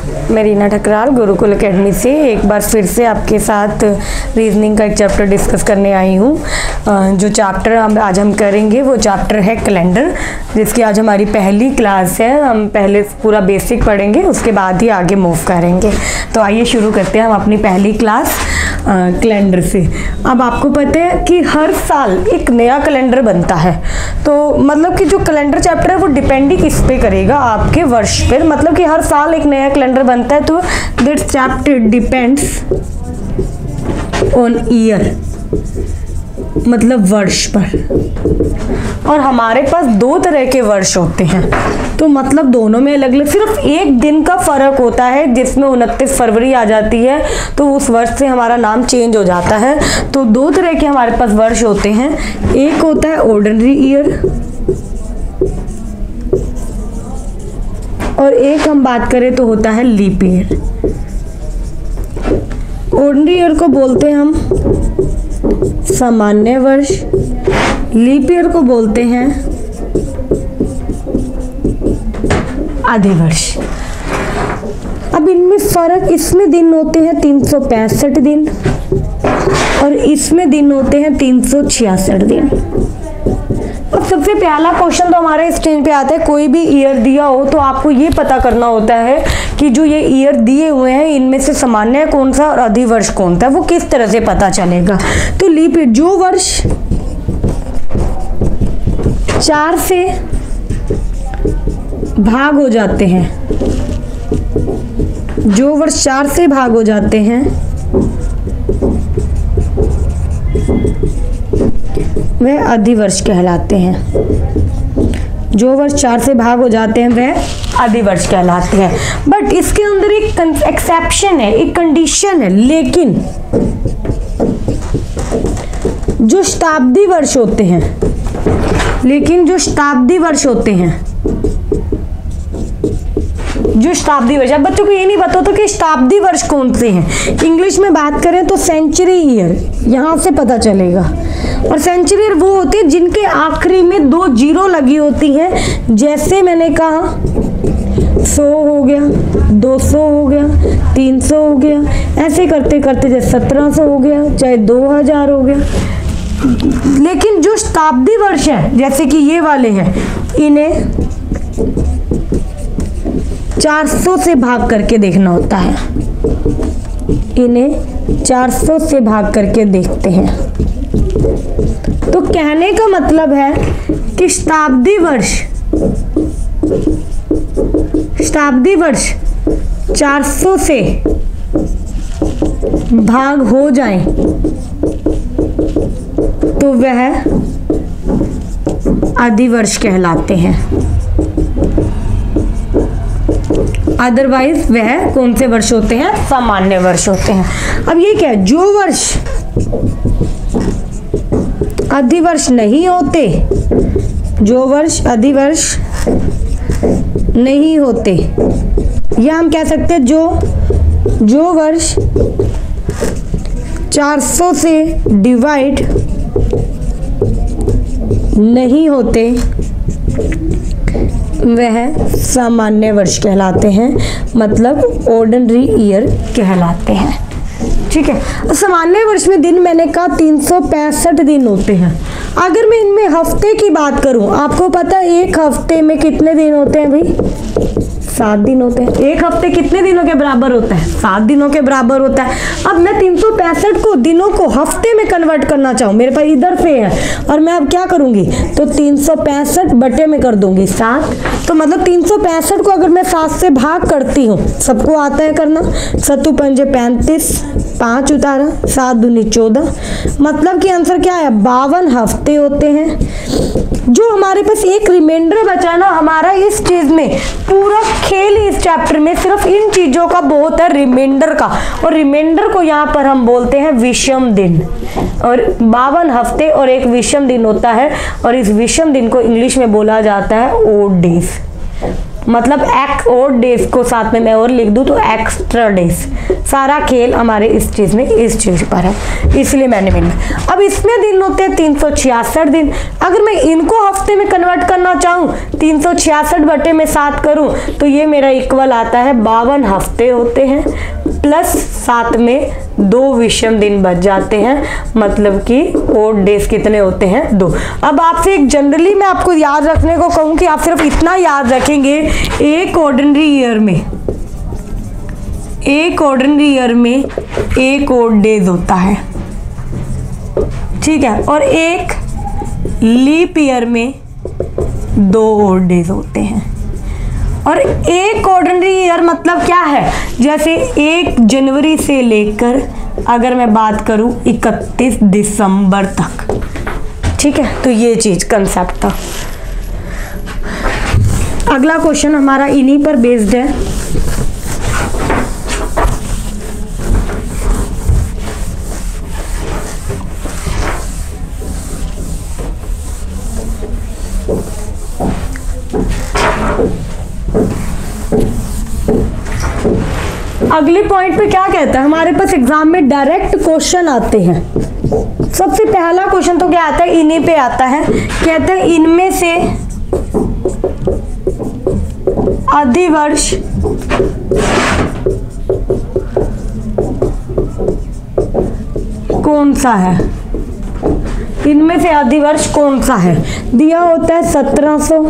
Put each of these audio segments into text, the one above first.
मैं रीना ठकराल गुरुकुल एकेडमी से एक बार फिर से आपके साथ रीजनिंग का एक चैप्टर डिस्कस करने आई हूँ। जो चैप्टर आज हम करेंगे वो चैप्टर है कैलेंडर, जिसकी आज हमारी पहली क्लास है। हम पहले पूरा बेसिक पढ़ेंगे, उसके बाद ही आगे मूव करेंगे। तो आइए शुरू करते हैं हम अपनी पहली क्लास कैलेंडर से। अब आपको पता है कि हर साल एक नया कैलेंडर बनता है, तो मतलब कि जो कैलेंडर चैप्टर है वो डिपेंड ही किस पे करेगा, आपके वर्ष पर। मतलब कि हर साल एक नया कैलेंडर बनता है, तो this chapter depends on year, मतलब वर्ष पर। और हमारे पास दो तरह के वर्ष होते हैं, तो मतलब दोनों में अलग अलग सिर्फ एक दिन का फर्क होता है, जिसमें 29 फरवरी आ जाती है तो उस वर्ष से हमारा नाम चेंज हो जाता है। तो दो तरह के हमारे पास वर्ष होते हैं, एक होता है ऑर्डिनरी ईयर और एक हम बात करें तो होता है लीप ईयर। ऑर्डिनरी ईयर को बोलते हैं हम सामान्य वर्ष, लीप ईयर को बोलते हैं अधिवर्ष। अब इनमें फर्क, इसमें दिन होते हैं 365 दिन और इसमें दिन होते हैं 366 दिन। अब सबसे पहला क्वेश्चन तो हमारे स्क्रीन पे आता है, कोई भी ईयर दिया हो तो आपको ये पता करना होता है कि जो ये ईयर दिए हुए हैं इनमें से सामान्य कौन सा और अधिवर्ष कौन सा, वो किस तरह से पता चलेगा। तो लीप ईयर, जो वर्ष 4 से भाग हो जाते हैं, जो वर्ष 4 से भाग हो जाते हैं वह अधिवर्ष कहलाते हैं। जो वर्ष 4 से भाग हो जाते हैं वह अधिवर्ष कहलाते हैं। बट इसके अंदर एक एक्सेप्शन है, एक कंडीशन है। लेकिन जो शताब्दी वर्ष होते हैं, अब बच्चों को ये नहीं पता होता कि शताब्दी वर्ष कौन से हैं। इंग्लिश में बात करें तो सेंचुरी ईयर, यहाँ से पता चलेगा। और सेंचुरी ईयर वो होते हैं जिनके आखिरी में 2 जीरो लगी होती हैं। जैसे मैंने कहा 100 हो गया, 200 हो गया, 300 हो गया, ऐसे करते करते जैसे 1700 हो गया, चाहे 2000 हो गया। लेकिन जो शताब्दी वर्ष है, जैसे कि ये वाले हैं, इन्हें 400 से भाग करके देखना होता है। इन्हें 400 से भाग करके देखते हैं। तो कहने का मतलब है कि शताब्दी वर्ष 400 से भाग हो जाए तो वह अधिवर्ष कहलाते हैं। अदरवाइज वह कौन से वर्ष होते हैं? सामान्य वर्ष होते हैं। अब ये क्या है, जो वर्ष अधिवर्ष नहीं होते, जो वर्ष अधिवर्ष नहीं होते, या हम कह सकते हैं जो वर्ष 400 से डिवाइड नहीं होते वह सामान्य वर्ष कहलाते हैं, मतलब ऑर्डिनरी ईयर कहलाते हैं। ठीक है। सामान्य वर्ष में दिन मैंने कहा 365 दिन होते हैं। अगर मैं इनमें हफ्ते की बात करूं, आपको पता है एक हफ्ते में कितने दिन होते हैं भाई? 7 दिन होते हैं। एक हफ्ते कितने दिनों के बराबर होता है? 7 दिनों के बराबर होता है। अब मैं 365 को दिनों को हफ्ते में कन्वर्ट करना चाहूँ, मेरे पास इधर पे है, और मैं अब क्या करूंगी, तो 365 बटे में कर दूंगी 7। तो मतलब 365 को अगर मैं 7 से भाग करती हूँ, सबको आता है करना, 7 पंजे 35, 5 उतारा, 7 दूनी 14, मतलब कि आंसर क्या है? 52 हफ्ते होते हैं। जो हमारे पास एक रिमाइंडर बचा ना हमारा इस चीज में, पूरा खेल इस चैप्टर में सिर्फ इन चीजों का बहुत है, रिमाइंडर का। और रिमाइंडर को यहाँ पर हम बोलते हैं विषम दिन। और 52 हफ्ते और एक विषम दिन होता है, और इस विषम दिन को इंग्लिश में बोला जाता है ओड डेज। मतलब एक्स और डेज को साथ में मैं और लिख दूं तो एक्स्ट्रा डेज। सारा खेल हमारे इस चीज में इस चीज पर है, इसलिए मैंने मिल। अब इसमें दिन होते हैं 366 दिन। अगर मैं इनको हफ्ते में कन्वर्ट करना चाहूँ, 366 बटे में 7 करूँ तो ये मेरा इक्वल आता है 52 हफ्ते होते हैं, प्लस साथ में 2 विषम दिन बच जाते हैं, मतलब कि ओड डेज कितने होते हैं 2। अब आपसे एक जनरली मैं आपको याद रखने को कहूँ कि आप सिर्फ इतना याद रखेंगे, एक ऑर्डिनरी ईयर में एक ओड डेज होता है, ठीक है, और एक लीप ईयर में 2 ओड डेज होते हैं। और एक ऑर्डिनरी ईयर मतलब क्या है, जैसे 1 जनवरी से लेकर अगर मैं बात करूं 31 दिसंबर तक, ठीक है, तो ये चीज कंसेप्ट था। अगला क्वेश्चन हमारा इन्हीं पर बेस्ड है। अगले पॉइंट पे क्या कहता है, हमारे पास एग्जाम में डायरेक्ट क्वेश्चन आते हैं। सबसे पहला क्वेश्चन तो क्या आता है, इन्हीं पे आता है। कहते हैं इनमें से अधिवर्ष कौन सा है, इनमें से अधिवर्ष कौन सा है। दिया होता है 1700,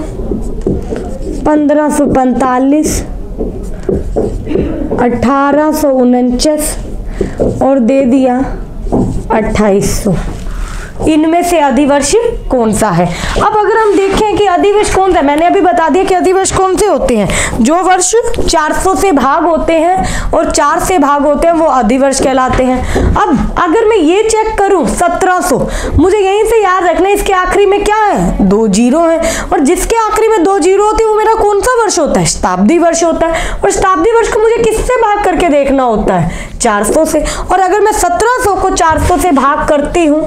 1545, 1849 और दे दिया 2800। इनमें से अधिवर्ष कौन सा है। अब अगर हम देखें कि अधिवर्ष कौन सा है, मैंने अभी बता दिया कि अधिवर्ष कौन से होते हैं, जो वर्ष 400 से भाग होते हैं और 4 से भाग होते हैं वो अधिवर्ष कहलाते हैं। अब अगर मैं ये चेक करूं 1700, मुझे यहीं से याद रखना है इसके आखिरी में क्या है, 2 जीरो है, और जिसके आखिरी में 2 जीरो होती है वो मेरा कौन सा वर्ष होता है, शताब्दी वर्ष होता है। और शताब्दी वर्ष को मुझे किससे भाग करके देखना होता है, 400 से। और अगर मैं 1700 को 400 से भाग करती हूं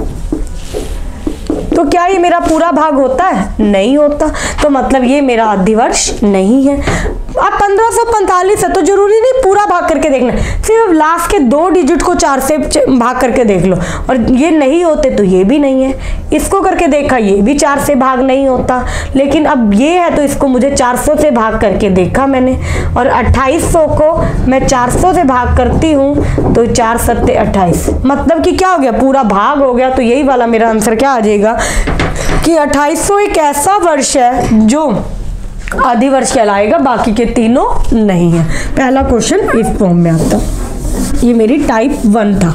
तो क्या ये मेरा पूरा भाग होता है, नहीं होता, तो मतलब ये मेरा अधिवर्ष नहीं है। अब 1545 है तो जरूरी नहीं पूरा भाग करके देखना, सिर्फ लास्ट के 2 डिजिट को 4 से भाग करके देख लो, और ये नहीं होते तो ये भी नहीं है। इसको करके देखा, ये भी 4 से भाग नहीं होता, लेकिन अब ये है तो इसको मुझे 400 से भाग करके देखा मैंने, और 2800 को मैं 400 से भाग करती हूँ तो 4 सत्ते 28, मतलब कि क्या हो गया, पूरा भाग हो गया। तो यही वाला मेरा आंसर क्या आ जाएगा कि 2800 एक ऐसा वर्ष है जो अधिवर्ष कहलाएगा, बाकी के तीनों नहीं है। पहला क्वेश्चन इस फॉर्म में आता, ये मेरी टाइप 1 था,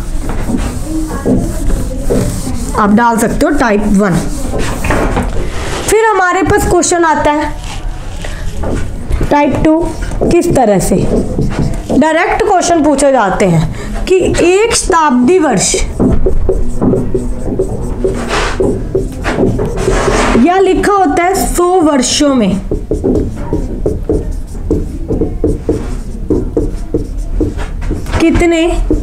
आप डाल सकते हो टाइप 1। फिर हमारे पास क्वेश्चन आता है टाइप 2। किस तरह से डायरेक्ट क्वेश्चन पूछे जाते हैं कि एक शताब्दी वर्ष या लिखा होता है 100 वर्षों में कितने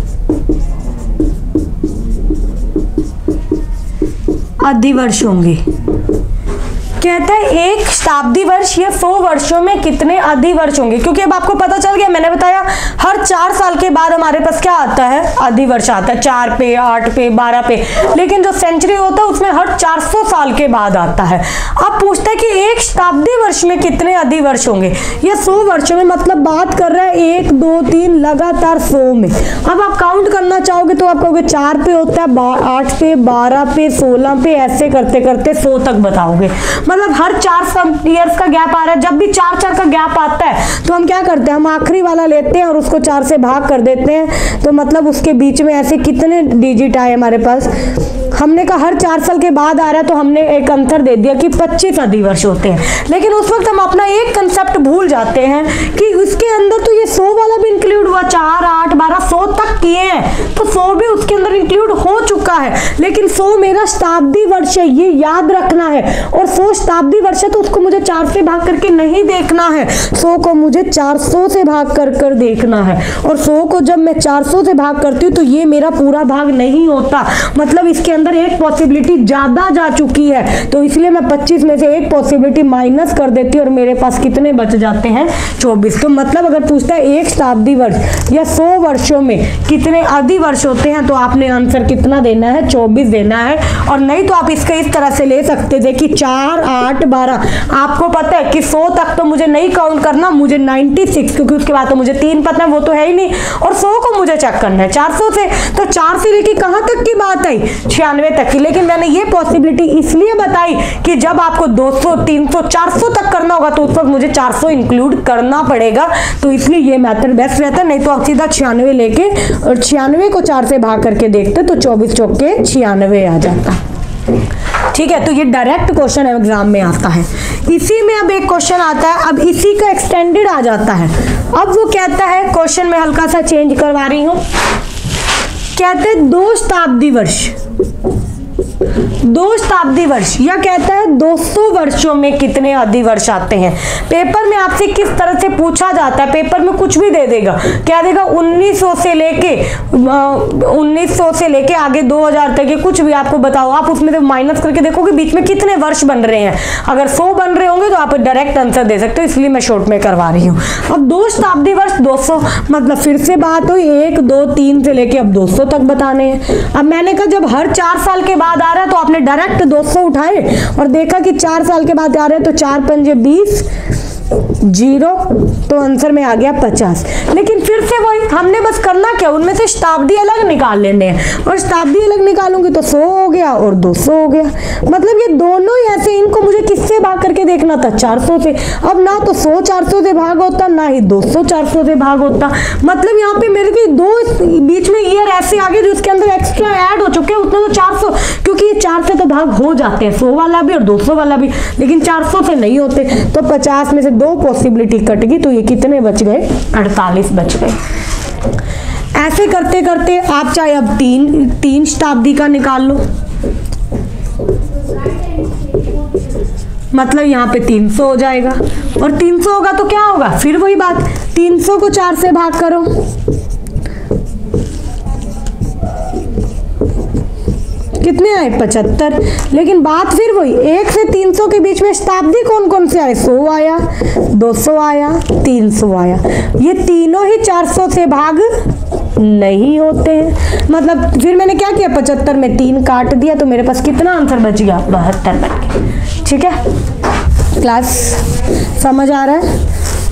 अधिवर्ष होंगे। कहता है एक शताब्दी वर्ष या 100 वर्षों में कितने अधिवर्ष होंगे, क्योंकि अब आपको पता चल गया, मैंने बताया हर 4 साल के बाद हमारे पास क्या आता है, अधिवर्ष आता है, 4 पे 8 पे 12 पे, लेकिन जो सेंचुरी होता है उसमें हर 400 साल के बाद आता है। अब पूछता है कि एक शताब्दी वर्ष में कितने अधिवर्ष होंगे, या 100 वर्षों में, मतलब बात कर रहा है 1 2 3 लगातार 100 में। अब आप काउंट करना चाहोगे तो आप कहोगे 4 पे होता है, 8 पे 12 पे 16 पे, ऐसे करते करते 100 तक बताओगे। मतलब हर 4 ईयर्स का गैप आ रहा है। जब भी 4 का गैप आता है तो हम क्या करते हैं, हम आखिरी वाला लेते हैं और उसको 4 से भाग कर देते हैं, तो मतलब उसके बीच में ऐसे कितने डिजिट आए हमारे पास। हमने कहा हर 4 साल के बाद आ रहा है तो हमने एक अंतर दे दिया कि 25 अधिवर्ष होते हैं, लेकिन उस वक्त हम अपना एक कंसेप्ट भूल जाते हैं कि उसके अंदर तो ये 100 वाला भी इंक्लूड हुआ, 4 8 12 100 तक किए हैं तो 100 भी उसके अंदर इंक्लूड हो चुका है, लेकिन 100 मेरा शताब्दी वर्ष है, ये याद रखना है। और 100 शताब्दी वर्ष है तो उसको मुझे 4 से भाग करके नहीं देखना है, 100 को मुझे 400 से भाग कर देखना है। और 100 को जब मैं 400 से भाग करती हूँ तो ये मेरा पूरा भाग नहीं होता, मतलब इसके अंदर एक पॉसिबिलिटी ज्यादा जा चुकी है, तो इसलिए मैं 25 में से एक पॉसिबिलिटी माइनस कर देती हूँ और मेरे पास कितने बच जाते हैं 24। तो मतलब अगर पूछता है एक शताब्दी वर्ष या 100 वर्षों में कितने अधि वर्ष होते हैं तो आपने आंसर कितना देना है, 24 देना है। और नहीं तो आप इसका इस तरह से ले सकते थे कि 4, 8, 12। आपको पता है कि 100 तक तो मुझे नहीं काउंट करना, मुझे 96, क्योंकि उसके बाद तो मुझे 3 पता है, वो तो है ही नहीं, और 100 को मुझे चेक करना है 400 से। तो 4 से लेके कहां तक की बात आई, 96 तक की। लेकिन मैंने ये पॉसिबिलिटी इसलिए बताई कि जब आपको 200, 300, 400 तक करना होगा तो उस वक्त मुझे 400 इंक्लूड करना पड़ेगा, तो इसलिए ये मेथड बेस्ट रहता है। नहीं तो आप सीधा 96 लेके और 96 को 4 से भाग करके देखते तो 24 चौके 96 आ जाता। ठीक है, तो ये डायरेक्ट क्वेश्चन एग्जाम में आता है। इसी में अब एक क्वेश्चन आता है, अब इसी का एक्सटेंडेड आ जाता है। अब वो कहता है, क्वेश्चन में हल्का सा चेंज करवा रही हूं, कहते हैं 2 शताब्दी वर्ष, 2 शताब्दी वर्ष, या कहता है 200 वर्षों में कितने अधि वर्ष आते हैं। पेपर में आपसे किस तरह से पूछा जाता है, पेपर में कुछ भी दे देगा, क्या देगा 1900 से लेके आगे 2000 तक, कुछ भी आपको बताओ, आप उसमें से माइनस करके देखोगे बीच में कितने वर्ष बन रहे हैं। अगर 100 बन रहे होंगे तो आप डायरेक्ट आंसर दे सकते हो, इसलिए मैं शॉर्ट में करवा रही हूँ। अब 2 शताब्दी वर्ष 200, मतलब फिर से बात हुई 1, 2, 3 से लेके अब 200 तक बताने हैं। अब मैंने कहा जब हर 4 साल के बाद आ रहा है तो आपने डायरेक्ट 200 उठाए और देखा कि 4 साल के बाद आ रहे हैं तो 4 पंजे 20, 0, तो आंसर में आ गया 50। लेकिन फिर से वही, हमने बस करना क्या, उनमें से शताब्दी अलग निकाल लेने हैं, और शताब्दी अलग निकालूंगी तो 100 हो गया और 200 हो गया। मतलब ये दोनों ही ऐसे, इनको मुझे किससे भाग करके देखना था, 400 से। अब ना तो 100 400 से भाग होता, ना ही 200 400 से भाग होता। मतलब यहाँ पे मेरे को 2 बीच में ईयर ऐसे आगे जो उसके अंदर एक्स्ट्रा ऐड हो चुके हैं, उतने तो 400, क्योंकि ये 4 से तो भाग हो जाते हैं, 100 वाला भी और 200 वाला भी, लेकिन 400 से नहीं होते। तो 50 में से 2 पॉसिबिलिटी कट गई, तो ये कितने बच गए, 48 बच गए। ऐसे करते करते आप चाहे अब 3 शताब्दी का निकाल लो, मतलब यहाँ पे 300 हो जाएगा, और 300 होगा तो क्या होगा, फिर वही बात, 300 को 4 से भाग करो, कितने आए 75। लेकिन बात फिर वही, 1 से 300 के बीच में शताब्दी कौन कौन से आए, 100 आया, 200 आया, 300 आया। ये तीनों ही 400 से भाग नहीं होते हैं। मतलब फिर मैंने क्या किया, 75 में 3 काट दिया तो मेरे पास कितना आंसर बच गया, 72 बन गया। ठीक है, क्लास समझ आ रहा है।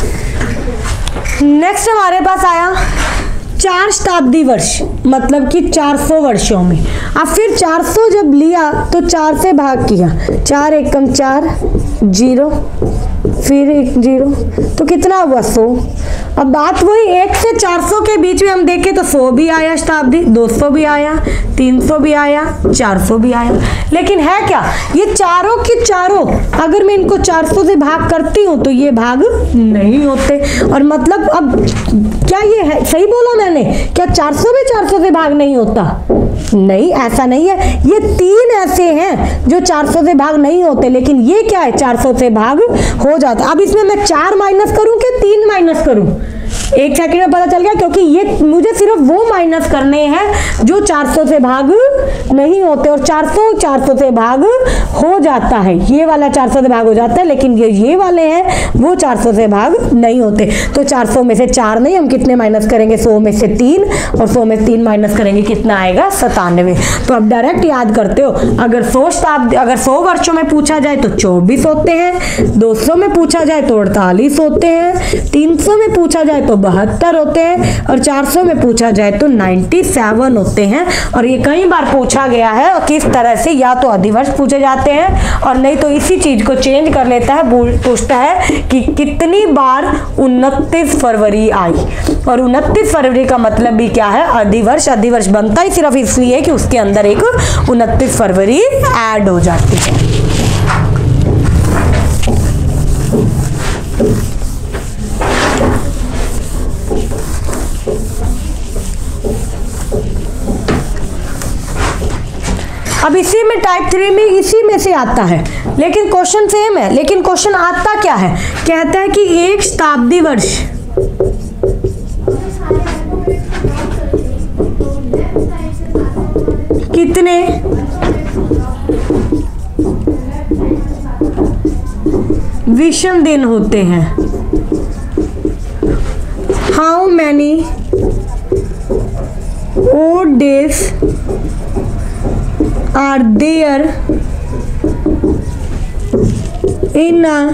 नेक्स्ट हमारे पास आया 4 शताब्दी वर्ष, मतलब कि 400 वर्षों में। अब फिर 400 जब लिया तो 4 से भाग किया, 4 एकम 4, 0, फिर 1 0, तो कितना हुआ 100। अब बात वही, 1 से 400 के बीच में हम देखें तो 100 भी आया शताब्दी, 200 भी आया, 300 भी आया, 400 भी आया। लेकिन है क्या, ये चारों की चारों अगर मैं इनको 400 से भाग करती हूँ तो ये भाग नहीं होते। और मतलब अब क्या ये है, सही बोला मैंने, क्या 400 भी 400 से भाग नहीं होता, नहीं, ऐसा नहीं है। ये 3 ऐसे हैं जो 400 से भाग नहीं होते, लेकिन ये क्या है, 400 से भाग हो जाता। अब इसमें मैं 4 माइनस करूं कि 3 माइनस करूं, 1 सेकंड में पता चल गया, क्योंकि ये मुझे सिर्फ वो माइनस करने हैं जो 400 से भाग नहीं होते, और 400 से भाग हो जाता है, ये वाला 400 से भाग हो जाता है, लेकिन ये वाले हैं वो 400 से भाग नहीं होते। तो 400 में से 4 नहीं, हम कितने माइनस करेंगे, 100 में से 3, और 100 में 3 माइनस करेंगे कितना आएगा, 97। तो अब डायरेक्ट याद करते हो, अगर 100 वर्षों में पूछा जाए तो 24 होते हैं, 200 में पूछा जाए तो 48 होते हैं, 300 में पूछा जाए तो 72 होते हैं, और 400 में पूछा जाए तो 97 होते हैं। और ये कई बार पूछा गया है, और किस तरह से, या तो अधिवर्ष पूछे जाते हैं, और नहीं तो इसी चीज को चेंज कर लेता है, पूछता है कि कितनी बार 29 फरवरी आई, और 29 फरवरी का मतलब भी क्या है, अधिवर्ष। अधिवर्ष बनता ही सिर्फ इसलिए कि उसके अंदर एक 29 फरवरी ऐड हो जाती है। अब इसी में टाइप 3 में इसी में से आता है, लेकिन क्वेश्चन सेम है, लेकिन क्वेश्चन आता क्या है, कहता है कि एक शताब्दी वर्ष कितने विषम दिन होते हैं। How many odd days are there in a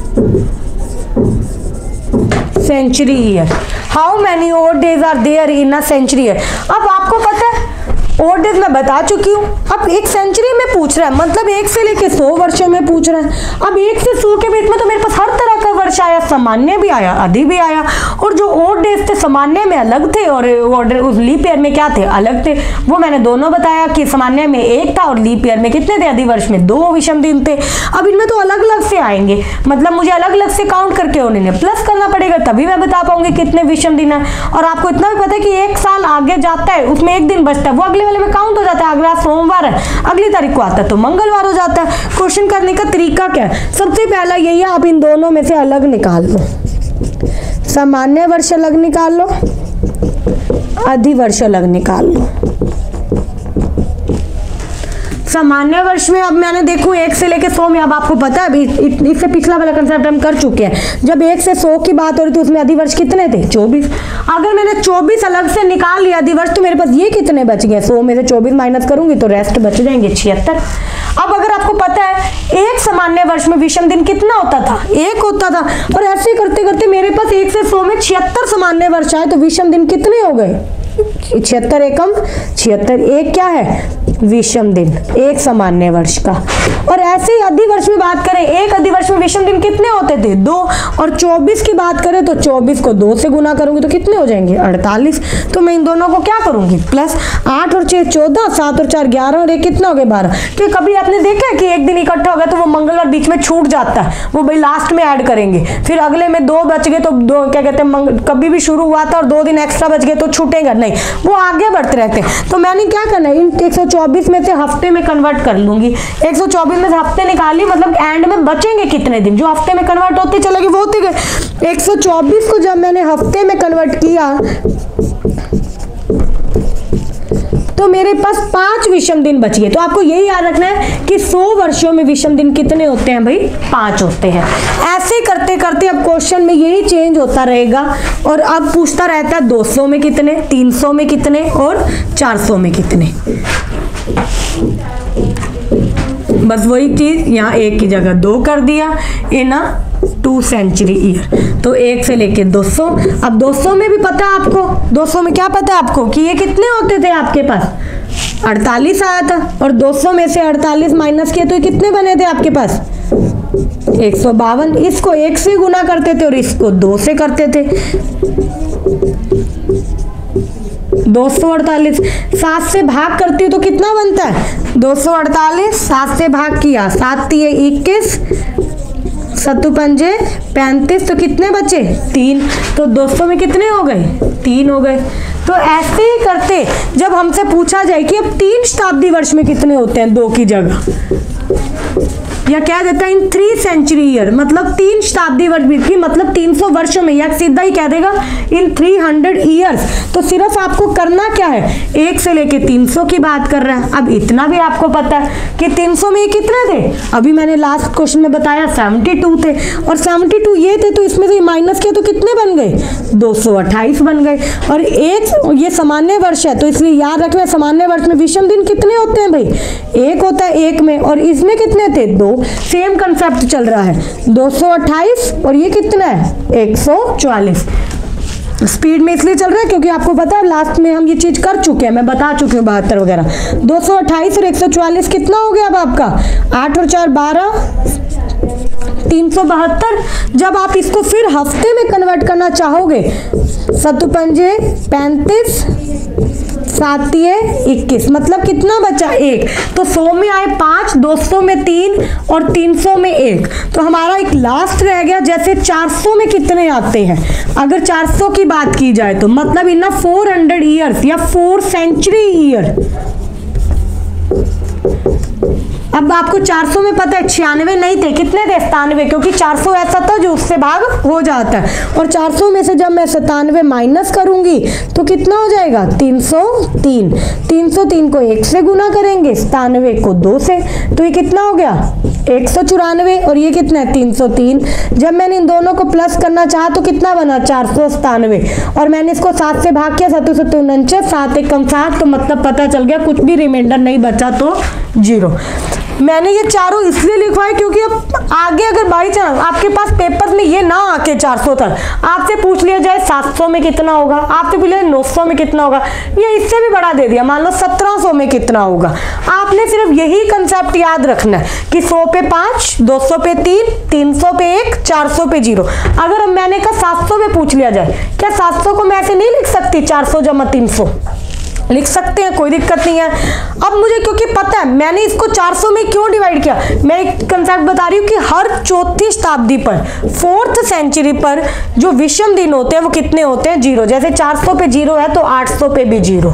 century year? How many odd days are there in a century year? अब आपको पता है ओड डेज मैं बता चुकी हूँ। अब एक सेंचुरी में पूछ रहा है, मतलब 1 से लेके 100 वर्षों में पूछ रहा है। अब 1 से 100 के बीच में तो मेरे पास हर तरह का वर्ष आया, सामान्य भी आया, अधि भी आया, और जो ओड डेज थे सामान्य में अलग थे और उस लीप ईयर में क्या थे, अलग थे। वो मैंने दोनों बताया कि सामान्य में 1 था और लीप ईयर में कितने थे, अधि वर्ष में 2 विषम दिन थे। अब इनमें तो अलग अलग से आएंगे, मतलब मुझे अलग अलग से काउंट करके उन्हें प्लस करना पड़ेगा, तभी मैं बता पाऊंगी कितने विषम दिन है। और आपको इतना भी पता है कि 1 साल आगे जाता है उसमें 1 दिन बचता है, वो अगले वाले में काउंट हो जाता है। अगला सोमवार है, अगली तारीख को आता है तो मंगलवार हो जाता है। क्वेश्चन करने का तरीका क्या है, सबसे पहला यही है, आप इन दोनों में से अलग निकाल लो, सामान्य वर्ष अलग निकाल लो, अधि वर्ष अलग निकाल लो। सामान्य वर्ष में अब मैंने देखूं 1 से लेके 100 में, अब आपको पता है अभी इससे पिछला वाला कंसेप्ट हम कर चुके हैं। जब 1 से 100 की बात हो रही थी उसमें अधि वर्ष कितने थे, 24। अगर मैंने 24 अलग से निकाल लिया अधि वर्ष तो मेरे पास ये कितने बच गए, 100 में से 24 माइनस करूंगी तो रेस्ट बच जाएंगे 76। अब अगर आपको पता है एक सामान्य वर्ष में विषम दिन कितना होता था, 1 होता था, और ऐसे करते करते मेरे पास 1 से 100 में 76 सामान्य वर्ष आए तो विषम दिन कितने हो गए, 76 एकम 76। एक क्या है, विषम दिन, एक सामान्य वर्ष का। और ऐसे ही अधि वर्ष में बात करें, एक अधि वर्ष में विषम दिन कितने होते थे, 2, और 24 की बात करें तो 24 को 2 से गुना करूंगी तो कितने हो जाएंगे, 48। तो मैं इन दोनों को क्या करूंगी, प्लस 8 और 6 14, 7 और 4 11 और 1 कितना हो गया 12। कि कभी आपने देखा है कि एक दिन इकट्ठा हो गया तो वो मंगलवार बीच में छूट जाता है, वो भाई लास्ट में ऐड करेंगे, फिर अगले में 2 बच गए तो 2 क्या कहते हैं, कभी भी शुरू हुआ था और 2 दिन एक्स्ट्रा बच गए तो छूटेगा नहीं, वो आगे बढ़ते रहते हैं। तो मैंने क्या करना है, इन 124 में से हफ्ते में कन्वर्ट कर लूंगी, 124 में से हफ्ते निकाली, मतलब एंड में बचेंगे कितने दिन, जो हफ्ते में कन्वर्ट होते चले गए वो होते गए। 124 को जब मैंने हफ्ते में कन्वर्ट किया तो मेरे पास 5 विषम दिन बच गए। तो आपको यही याद रखना है कि 100 वर्षों में विषम दिन कितने होते हैं भाई, 5 होते हैं। ऐसे करते करते अब क्वेश्चन में यही चेंज होता रहेगा और अब पूछता रहता है 200 में कितने, 300 में कितने और 400 में कितने। बस वही चीज यहाँ 1 की जगह 2 कर दिया इन 2 सेंचुरी ईयर। तो 1 से लेके 200। अब 200 में भी पता है आपको, 200 में क्या पता है आपको कि ये कितने होते थे आपके पास, 48 आया था, और 200 में से 48 माइनस किए तो ये कितने बने थे आपके पास, 152। इसको 1 से गुना करते थे और इसको 2 से करते थे, 248। 7 से भाग करती हूँ तो कितना बनता है, 248। 7 से भाग किया, 7 तिये 21, 7 पंजे 35, तो कितने बचे, 3। तो 200 में कितने हो गए, 3 हो गए। तो ऐसे ही करते जब हमसे पूछा जाए कि अब 3 शताब्दी वर्ष में कितने होते हैं 2 की जगह, या क्या देता है इन 3 सेंचुरी ईयर, मतलब 3 शताब्दी वर्ष बीत गई, मतलब 300 वर्षों में, या सीधा ही कह देगा इन 300 ईयर्स। तो सिर्फ आपको करना क्या है, 1 से लेके 300 की बात कर रहा है। अब इतना भी आपको पता है कि 300 में कितने थे, अभी मैंने लास्ट क्वेश्चन में बताया 72 थे, और 72 ये थे तो इसमें से माइनस किया तो कितने बन गए, 228 बन गए। और एक ये सामान्य वर्ष है तो इसलिए याद रखना, सामान्य वर्ष में विषम दिन कितने होते हैं भाई, 1 होता है 1 में, और इसमें कितने थे, 2। सेम कंसेप्ट चल रहा है, 228 और ये कितना है, 144। स्पीड में इसलिए चल रहा है क्योंकि आपको पता है लास्ट में हम ये चीज कर चुके हैं, मैं बता चुकी हूँ 72 वगैरह। 228 और 144 कितना हो गया अब आपका, 8 और 4 12, 372। जब आप इसको फिर हफ्ते में कन्वर्ट करना चाहोगे, 7 पंजे 35, 7 तिये 21, मतलब कितना बचा, 1। तो 100 में आए 5, 200 में 3 और 300 में 1। तो हमारा एक लास्ट रह गया, जैसे 400 में कितने आते हैं, अगर 400 की बात की जाए तो मतलब इन 400 ईयर्स या 4 सेंचुरी ईयर, अब आपको 400 में पता है 96 नहीं थे, कितने थे 97, क्योंकि 400 ऐसा था जो उससे भाग हो जाता है। और 400 में से जब मैं 97 माइनस करूंगी तो कितना हो जाएगा 303। 303 को 1 से गुना करेंगे, 97 को 2 से, तो ये कितना हो गया 194। और ये कितना है 303। जब मैंने इन दोनों को प्लस करना चाहा तो कितना बना 497, और मैंने इसको 7 से भाग किया, 7 से 49, 7 एकम 7, तो मतलब पता चल गया कुछ भी रिमाइंडर नहीं बचा तो 0। मैंने ये चारों इसलिए लिखवाए क्योंकि अब आगे अगर बाई चांस आपके पास पेपर में ये ना आके 400 तक, आपसे पूछ लिया जाए 700 में कितना होगा, आपसे पूछ लिया 900 में कितना होगा, ये इससे भी बड़ा दे दिया, मान लो 1700 में कितना होगा। आपने सिर्फ यही कंसेप्ट याद रखना है कि 100 पे 5, 200 पे 3, 300 पे 1, 400 पे 0। अगर अब मैंने कहा 700 में पूछ लिया जाए, क्या 700 को मैं ऐसे नहीं लिख सकती 400 जमा 300? लिख सकते हैं, कोई दिक्कत नहीं है। अब मुझे क्योंकि पता है मैंने इसको 400 में क्यों डिवाइड किया, मैं एक कंसेप्ट बता रही हूँ कि हर चौथी शताब्दी पर, 4th सेंचुरी पर जो विषम दिन होते हैं वो कितने होते हैं 0। जैसे 400 पे 0 है तो 800 पे भी 0,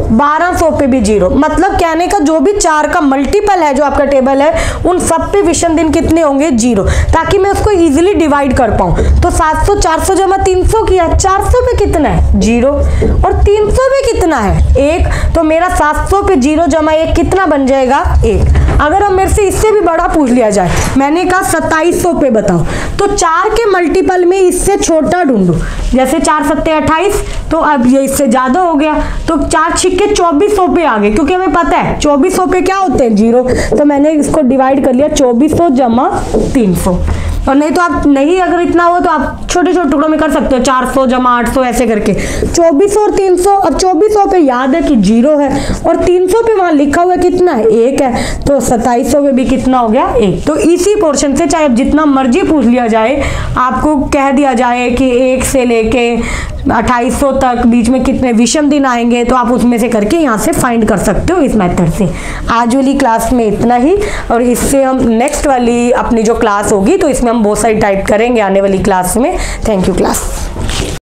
1200 पे भी 0। मतलब कहने का जो भी 4 का मल्टीपल है जो आपका टेबल है उन सब पे विषम दिन कितने होंगे 0, ताकि मैं उसको इजिली डिवाइड कर पाऊं। तो 700 400 जमा 300 किया, 400 पे कितना है 0, और 300 पे कितना है 1, तो मेरा 700 पे 0 जमा 1 कितना बन जाएगा 1। अगर अब मेरे से इससे भी बड़ा पूछ लिया जाए, मैंने कहा 2700 पे बताओ, तो 4 के मल्टीपल में इससे छोटा ढूंढो। जैसे 4 सत्ते 28, तो अब ये इससे ज्यादा हो गया, तो 4 छिक्के 2400 पे आ गए, क्योंकि हमें पता है 2400 पे क्या होते हैं 0, तो मैंने इसको डिवाइड कर लिया 2400 जमा 300। और नहीं तो आप नहीं, अगर इतना हो तो आप छोटे छोटे टुकड़ों में कर सकते हो, 400 जमा 800 ऐसे करके। 2400 और 300, अब 2400 पे याद है कि 0 है, और 300 पे वहां लिखा हुआ कितना है 1 है, तो 2700 पे भी कितना हो गया 1। तो इसी पोर्शन से चाहे जितना मर्जी पूछ लिया जाए, आपको कह दिया जाए कि 1 से लेके 2800 तक बीच में कितने विषम दिन आएंगे, तो आप उसमें से करके यहाँ से फाइंड कर सकते हो इस मेथड से। आज वाली क्लास में इतना ही, और इससे हम नेक्स्ट वाली अपनी जो क्लास होगी तो इसमें हम बहुत सारी टाइप करेंगे आने वाली क्लास में। Thank you class.